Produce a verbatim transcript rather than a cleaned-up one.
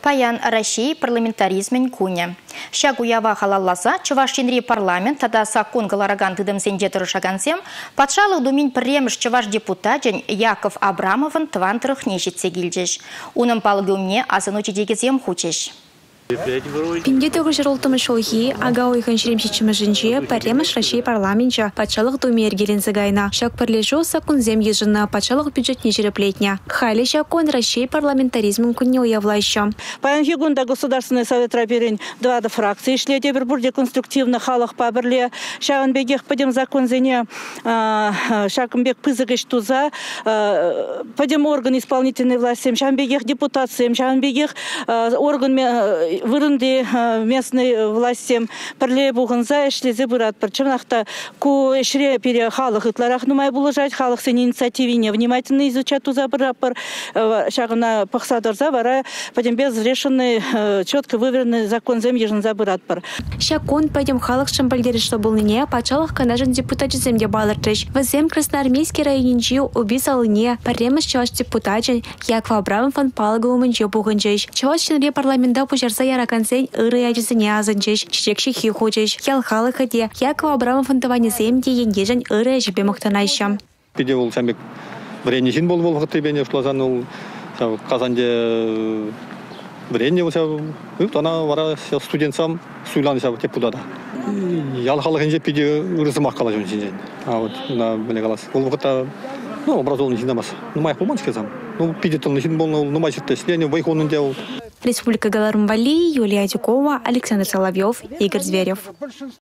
Паян России парламентаризмен куня. Шагуява халалласа Чувашинри парламент тада сакон галараган тыдымсенде тұрышагансем, патшалық думин премш Чуваш депутатен Яков Абрамовын твантырых нешетсе гилдеш. Уным палгымне азынучи дегізем хучеш. Пинде тогуз жырылтымы шолхи, ага ойхан шеремшечімі жінже, паремыш Россия парламентча, патшалық думе ергелен зыгайна. Шак парлежу сакун зем ежына, патшалық бюджет не жереплетня. Хали шакон Россия парламентаризмын күнне уявлайшы. Паян фигунда Государственный совет раперень два фракции шли, теперь бурде конструктивно халах паберле. Шаган бегех подем закон зене, шаган бег пызыгыш туза, подем орган исполнительной власти, шаган бегех депутациям, шаган бегех орган вырынды местной власти парле бугынза эшлезе бұрат бір. Чымнақта ку эшре пере халық ытларах нумай булыжать, халық сен инициативине внимательно изучать туза бұрапыр. Шағына пақсадырза бара, пойдем безрешенный, четко выверенный закон зем ежынза бұратпыр. Шакон пойдем халық шамбалдері что был не, пачалық канажын депутат земде балыртыш. Вазем Красноармейский районинчи убис алыне, паремыш чаваш депутатчен, Яков Абрамовын палығылымынче бугынчеш. Чаваш чынре парламента пужарса яракансен ыры ячысыне азынчеш, чечекші хи хочеш. Ял халық хаде, Яков Абрамовын таване земде енгежен ыры әжіпе мұқтанайшы. Пиде ол сәмек біренесін бол бол ғытты бәне ұшлазан ол қазанде біренне болса, ана вара студентсам суйланы сәбі теп бұдада. Ял халық енже пиде ұрызымақ қала жөн сенжен. Ona böyle kalas. Ol vakta no образованный синамас. Ну май помочь казам. Ну пиде тон син бол ну май читать. Лене вайхонун дел. Республика Галармбали, Юлия Дюкова, Александр Соловьев, Игорь Зверев.